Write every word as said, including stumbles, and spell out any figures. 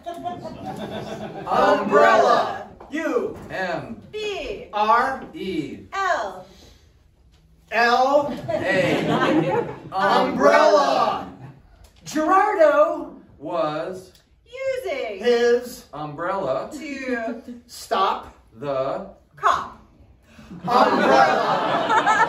Umbrella. U. M. B. R. E. L. L. A. Umbrella. Gerardo Was Using. his umbrella To. stop the Cop. umbrella.